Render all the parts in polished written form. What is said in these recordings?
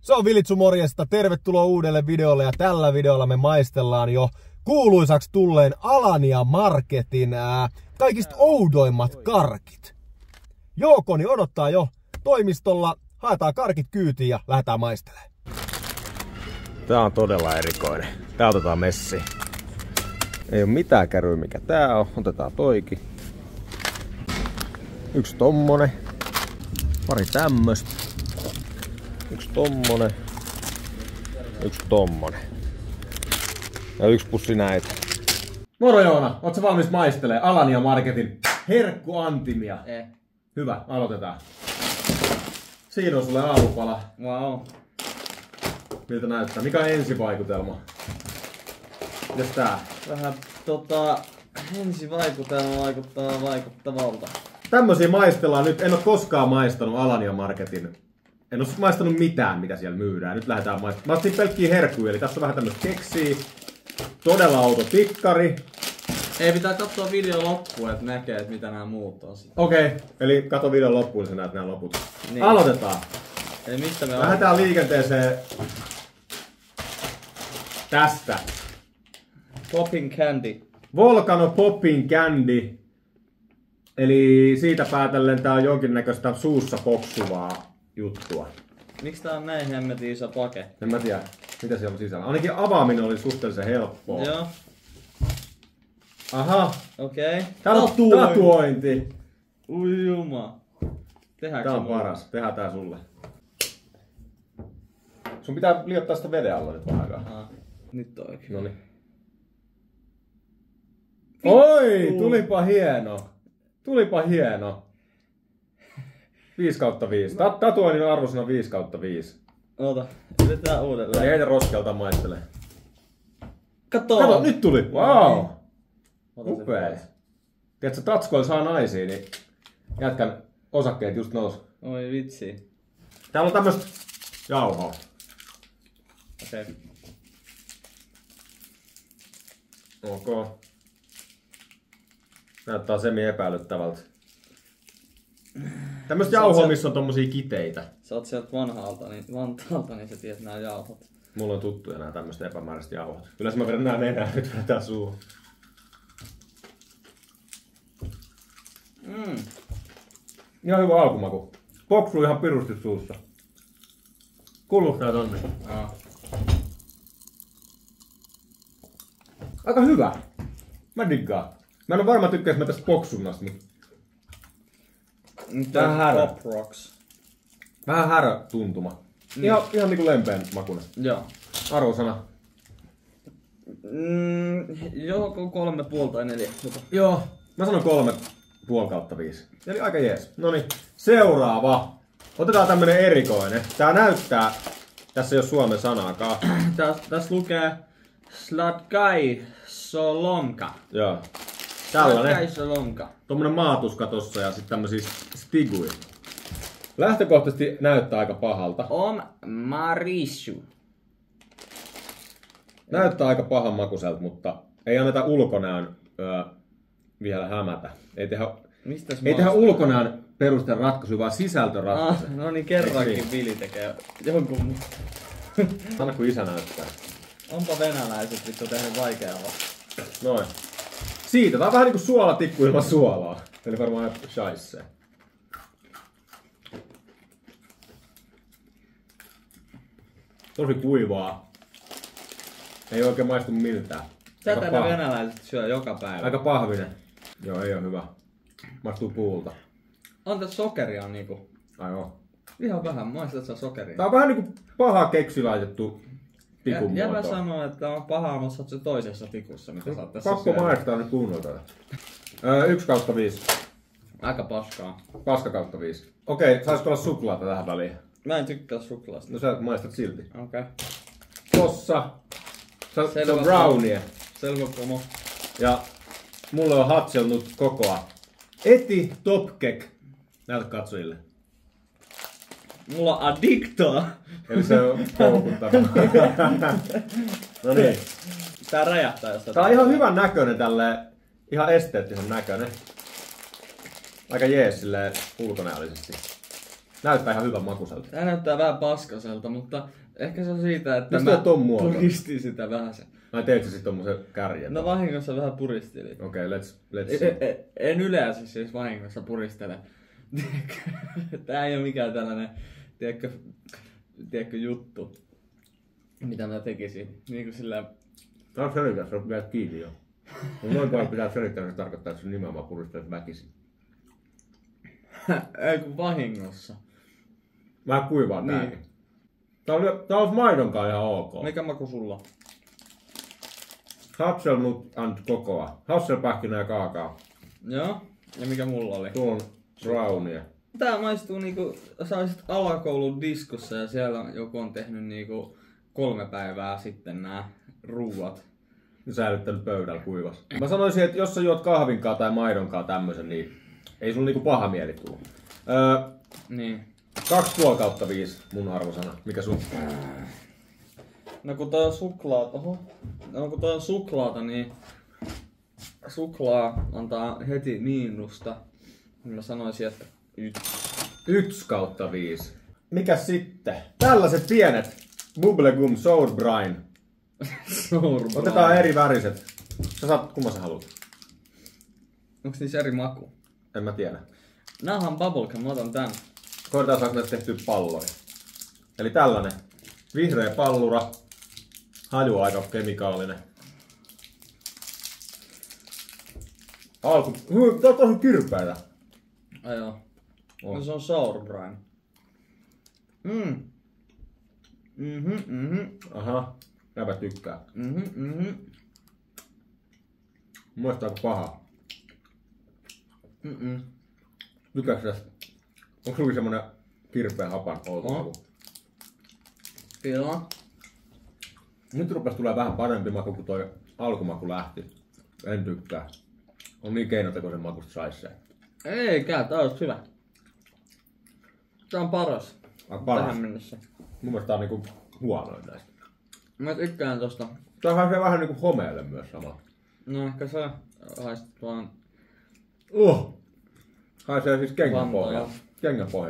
Se on Vilitsu, morjesta. Tervetuloa uudelle videolle ja tällä videolla me maistellaan jo kuuluisaksi tulleen Alania Marketin kaikista oudoimmat karkit. Joukoni odottaa jo toimistolla, haetaan karkit kyytiin ja lähdetään maistelemaan. Tää on todella erikoinen. Tää otetaan messiin. Ei oo mitään käryä mikä tää on. Otetaan toikin. Yksi tommonen. Pari tämmöstä. Yksi tommonen. Yksi tommonen. Ja yksi pussi näitä. Moro Joona, ootko valmis maistelee Alania Marketin herkkuantimia? Hyvä, aloitetaan. Siinä on sulle aamupala. Wow. Miltä näyttää? Mikä on ensivaikutelma? Mitäs tää? Vähän ensivaikutelma vaikuttaa vaikuttavalta. Tämmösiä maistellaan nyt. En oo koskaan maistanut Alania Marketin. En oo maistanut mitään, mitä siellä myydään. Nyt lähdetään maistamaan. Mä ostin pelkkiä herkkuja, eli tässä on vähän tämmöstä keksiä. Todella outo tikkari. Ei, pitää katsoa videon loppuun, että näkee, että mitä nämä muut on. Okei, eli kato videon loppuun, niin sä näet nämä loput. Niin. Aloitetaan. Eli mistä me Lähdetään liikenteeseen tästä. Popping Candy. Volcano Popping Candy. Eli siitä päätellen tää on jonkinnäköistä suussa poksuvaa juttua. Miksi tää on näin hemmetin iso pake? En mä tiedä, mitä siellä on sisällä. Ainakin avaaminen oli suhteellisen helppoa. Joo. Aha. Okei. Täällä on tatuointi. Ui juma. Tehdäänkö Tää on mulle? paras. Tehdään tää sulle. Sun pitää liottaa sitä veden alla nyt vähän aikaa. Nyt oikein. Noniin. Oi, tulipa hieno. Tulipa hieno. 5/5. Tatuoinnin arvosana 5/5. Oota, yritetään uudelleen. Ei heitä roskelta maistele. Kato! Nyt tuli. Wow. Ota se Upea. pois. Tiedätkö, tatskoilla saa naisia, niin jätkän osakkeet just nousi. Oi vitsi. Täällä on tämmöstä jauhoa. Okei. Ok. Näyttää semi-epäilyttävältä. Tämmöstä jauhoa, missä on tommosia kiteitä. Sä oot sieltä Vantaalta, niin sä tiedät nää jauhot. Mulla on tuttuja nää tämmöset epämääräiset jauhot. Yleensä mä vedän nää nenää, nyt vedetään suuhun. Ihan hyvä alkumaku. Poksuu ihan pirusti suussa. Kuuluuko nää tonne? Aika hyvä. Mä diggaan. Mä en oo varma tykkäis mä tästä poksunnasta, mutta vähän härö. Pop Rocks. Vähän härö tuntuma. Ihan niinku lempeän makuna. Joo. Arvosana. Joko 3,5 tai 4. Joo. Mä sanon 3,5/5. Eli aika jees. Noniin. Seuraava. Otetaan tämmönen erikoinen. Tää näyttää. Tässä ei oo suomen sanaakaan. Tässä lukee Sladkai Solonka. Joo. Sladkai Tällainen. Solonka. Tommonen maatuska tossa ja sitten tämmösiä stiguja. Lähtökohtaisesti näyttää aika pahalta. Om Marishu. Näyttää aika pahan makuiselta, mutta ei anneta ulkonäön vielä hämätä. Ei tehdä ulkonäön perusteella ratkaisuja, vaan sisältöratkaisuja. No niin, kerrankin Vili tekee jonkun muun. Anna kun isä näyttää. Onpa venäläiset vittu tehnyt vaikeaa. Noin. Siitä. Tää on vähän niinku suolatikku ilman suolaa. Eli varmaan shaisse. Tosi kuivaa. Ei oikein maistu miltään. Tätä ne venäläiset syö joka päivä. Aika pahvinen. Joo, ei oo hyvä. Maistuu puulta. On tässä sokeria niinku. Ai oo. Ihan vähän, maistat sä sokeria. Tää on vähän niinku paha keksi laitettu tikun Jäbä muotoon. sanoo, että on pahaa, mutta sä oot se toisessa tikussa, mitä sä oot tässä Pakko syönyt. maistaa nyt kunnolla. 1/5. Aika paskaa. Paska/5. Okei, saisiko olla suklaata tähän väliin? Mä en tykkää suklaasta. No sä maistat silti. Okei. Tossa. Se on Selvä brownie. Selvä pomo. Ja mulle on hatselnut kokoa. Eti Topkek. Näytä katsojille. Mulla on addictoa. Eli se on koukuttava. No niin. Tää räjähtää jos Tää on ihan hyvän näköinen tälleen. Ihan esteettisen näköinen. Aika jees silleen ulkonäöllisesti. Näyttää ihan hyvän makuiselta. Tää näyttää vähän paskaselta, mutta ehkä se on siitä, että Mistä ton muoto? puristin sitä vähän sen. Ai teit sä sit tommosen kärjen? No vahingossa vähän puristelin. Okei, let's see. En yleensä siis vahingossa puristele. Tää ei oo mikään tällainen, tiedätkö juttu, mitä mä tekisin. Niinku sillä... Tää on selittää, sä vielä kiinni jo. Noin kauan pitää selittää, että se tarkoittaa, että se nimenomaan puristelet väkisin. Ei kun vahingossa. Vähän kuivaa Niin. tääkin. Tää on maidonkaan ihan ok. Mikä maku sulla? Hasselnut and kokoa. Hasselpähkinä ja kaakaa. Joo. Ja mikä mulla oli? Tuo on brownia. Tää maistuu niinku, sä olisit alakoulun diskossa ja siellä joku on tehnyt niinku 3 päivää sitten nää ruuat. Ja säilyttänyt pöydällä kuivas. Mä sanoisin, että jos sä juot kahvinkaa tai maidonkaa tämmösen, niin ei sulla niinku paha mieli tullut. Niin. 2,5/5 mun arvosana. Mikä sun? No kun toi on suklaata, kun toi on suklaata, niin suklaa antaa heti miinusta. Mä sanoisin, että 1/5. Mikäs sitten? Tällaiset pienet Bubblegum Sour Brine. Otetaan eri väriset. Sä saat, kumman sä haluat? Onks niissä eri maku? En mä tiedä. Näähän on bubblegum, mä otan tän. Koitetaan saada näistä tehtyä palloja. Eli tällainen vihreä pallura. Haju aika kemikaalinen. Tää on tosi kirpeitä. Ai joo. On. No se on sour brine. Aha, näpä tykkää. Mun mielestä aika paha. Tykkääks tästä? Onko sulla semmonen kirpeä hapan outo maku? Kyllä. Nyt rupes tulee vähän parempi maku, kun toi alkumaku lähti. En tykkää. On niin keinotekoisen makusta sais se. Eikä, tää olisi hyvä. Tää on paras. Paras. Tähän mennessä. Mun mielestä tää on niinku huonoin näistä. Mä tykkään tosta. Tää on vähän niinku homeelle myös sama. No ehkä sä haistat vaan Haisee siis kengänpohja. Vantaa. Kengänpohja.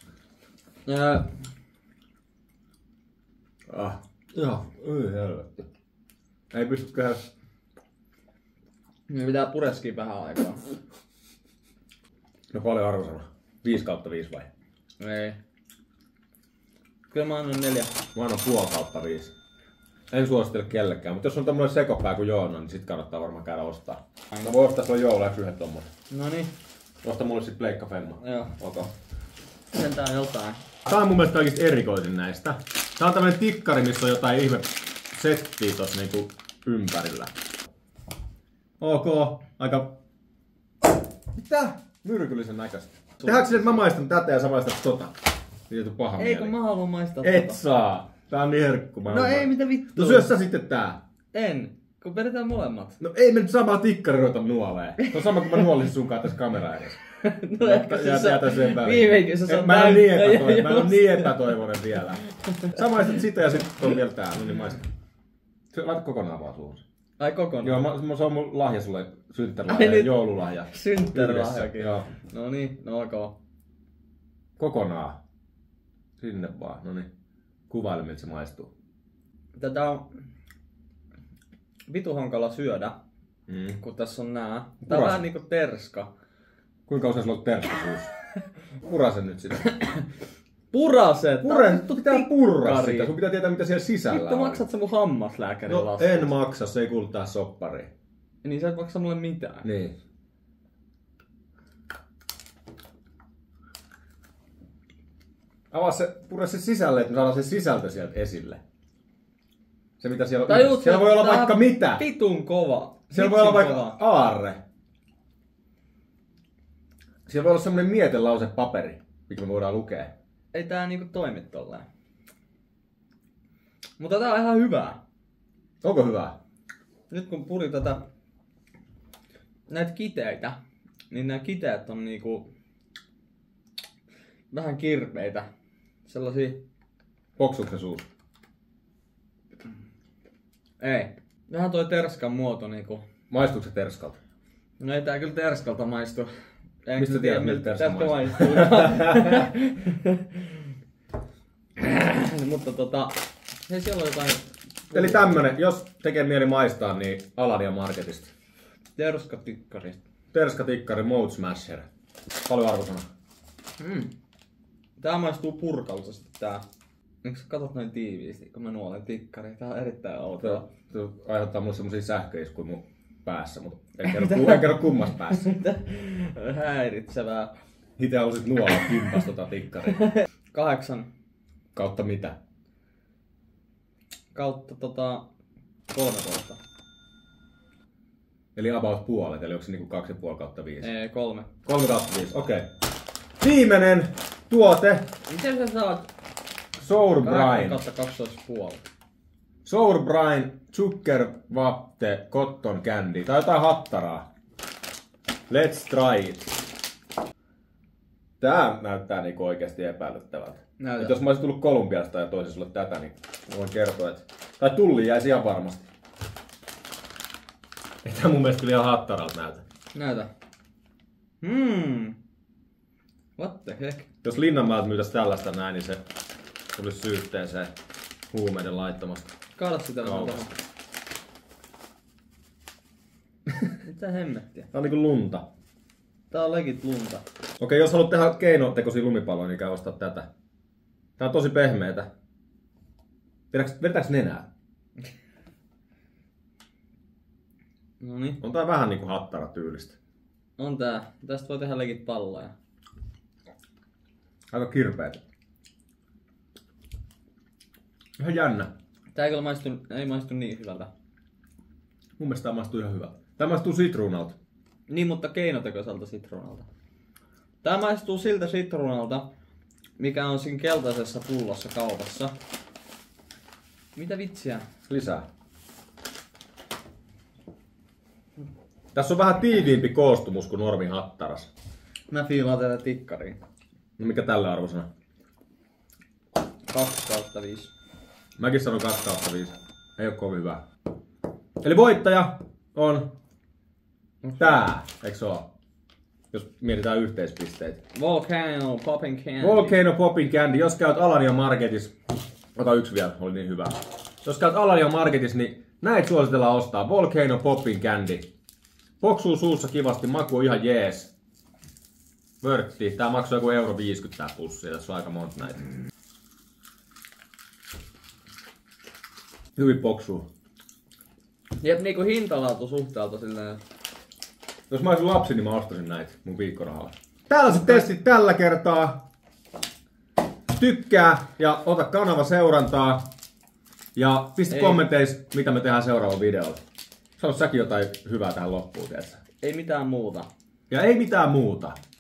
Joo, ei helvetti. Ei pysty tehdä. Niin pitää pureskia vähän aikaa. No paljon arvosana? 5/5 vai? Ei. Kyllä mä annan 4. Mä annan 0,5/5. En suosittele kellekään, mutta jos on tämmönen sekopää kuin Joona, niin sit kannattaa varmaan käydä ostaa. Mä voin ostaa sulle jouluksi yhden tommosen. Noniin. Osta mulle sit Pleikka Femma. Joo. Okay. Sentään jotain. Tää on mun mielestä kaikista erikoisin näistä. Tää on tämmönen tikkari, missä on jotain ihme settiä tossa niinku ympärillä. Ok, aika... Mitä? Myrkyllisen näköistä. Tehdäänkö se, että mä maistan tätä ja sä maistat tota? Ei tuu paha Ei mieli. kun mä haluan maistaa Et tota. saa! Tää on niin herkku. No ei mitä vittua. No syö sä sitten tää. En. Kun vedetään molemmat. No ei me nyt samaa tikkari ruveta nuolee. Se on sama kuin mä nuolisin sunkaan tässä kameraa edessä. No ehkä se Jätä sen väliin. viimeinkin se on Mä en täyttä. ole niin epätoivoinen vielä. Sä maistat sitä ja sit on vielä tää. No niin maistat. Laita kokonaan vaan suuhun. Ai kokonaan. Joo, se on mun lahja sulle. Ai Synttärilahja ja nyt. joululahja. Synttärilahjakin. Joo. No niin, no ok. Kokonaan. Sinne vaan. No niin. Kuvaile miltä se maistuu. Tätä on vitu hankala syödä, Mm. kun tässä on nää. Tää on Purasen. vähän niinku terska. Kuinka usein sulla on terkkasuus? Purasen nyt sitä. Puraset! Sun pitää purra tikkari. sitä. Sun pitää tietää mitä siellä sisällä Vittu on. maksat sä mun hammaslääkärin No laskun? en maksa, se ei kuulu tähän soppariin. Niin sä et maksa mulle mitään. Niin. Avaa se, purra se sisälle, että me saadaan se sisältö sieltä esille. Se mitä siellä on. Tajut, Siellä voi olla tää vaikka on mitä. Vitun kova. Siellä voi olla Vitsin vaikka kova. aarre. Siellä voi olla semmonen mietelausepaperi, mikä me voidaan lukea. Ei tää niinku toimi tolleen. Mutta tää on ihan hyvää. Onko hyvä? Nyt kun puri näitä kiteitä, niin nämä kiteet on niinku vähän kirpeitä. Sellaisia... Poksuuko se suus? Ei. Vähän toi terskan muoto niinku. Maistuuko se terskalta? No ei tää kyllä terskalta maistu. Mistä tiedät, miltä terska maistuu? Mutta hei, siellä on jotain... Eli tämmönen, jos tekee mieli maistaa, niin Alania Marketista. Terska tikkari Mode Smasher. Paljon arvosana. Tää maistuu purkallisesti tää. Eikö sä katot noin tiiviisti, kun mä nuolen tikkari? Tää on erittäin outoa. Se aiheuttaa mulle semmosia sähköiskuja mun päässä, mutta en kerro kummassa päässä. Häiritsevää. Itse halusit nuolla kimpas tota tikkaria. 8. Kautta mitä? Kautta 13. Eli about puolet, eli onko se niinku 2,5 kautta 5? Ei, 3. 3 kautta 5, okei. Viimeinen tuote. Miten sä saat Sour Brine. 12,5. Sour Brine, Zuckerwatte, Cotton Candy. Tai jotain hattaraa. Let's try it. Tää näyttää niinku oikeesti epäilyttävältä. Et jos mä olisin tullut Kolumbiasta ja toisin sulle tätä, niin voin kertoa, että... Tai tulli jäisi ihan varmasti. Ei tää mun mielestä kyllä ihan hattaralta näytä. Näytä. What the heck? Jos Linnanmäeltä myytäis tällaista näin, niin se tulisi syytteeseen huumeiden laittomasta. Kaada sitä vähän tähän. Mitä hemmettiä? Tää on niinku lunta. Tää on legit lunta. Okei, jos haluat tehdä keinotekoisia lumipalloja, niin käy ostaa tätä. Tää on tosi pehmeetä. Vedetäänkö nenää? Noniin. On tää vähän niinku hattara tyylistä. On tää. Tästä voi tehdä legit palloja. Aika kirpeet. Ihan jännä. Tää ei maistu niin hyvältä. Mun mielestä tää maistuu ihan hyvä. Tää maistuu sitruunalta. Niin, mutta keinotekoiselta sitruunalta. Tää maistuu siltä sitruunalta, mikä on siinä keltaisessa pullossa kaupassa. Mitä vitsiä? Lisää. Tässä on vähän tiiviimpi koostumus kuin normi hattaras. Mä fiilaan tätä tikkariin. No mikä tällä arvosana? 2/5. Mäkin sanon 2/5. Ei oo kovin hyvä. Eli voittaja on tää, eikö se oo? Jos mietitään yhteispisteitä. Volcano Popping Candy. Volcano Popping Candy. Jos käyt Alania Marketissa, ota yksi vielä, oli niin hyvä. Jos käyt Alania Marketissa, niin näitä suositellaan ostaa. Volcano Popping Candy. Poksuu suussa kivasti, maku on ihan jees. Vörtti. Tää maksoi joku €1,50 tää pussi, tässä on aika monta näitä. Hyvin poksuu. Jep, niinku hintalaatu suhteelta silleen. Jos mä olisin lapsi, niin mä ostasin näitä mun viikkorahalla. Tällaiset testit tällä kertaa. Tykkää ja ota kanava seurantaa. Ja pistä kommenteissa, mitä me tehdään seuraavalla videolla. Sano säkin jotain hyvää tähän loppuun, tietsä. Ei mitään muuta. Ja ei mitään muuta.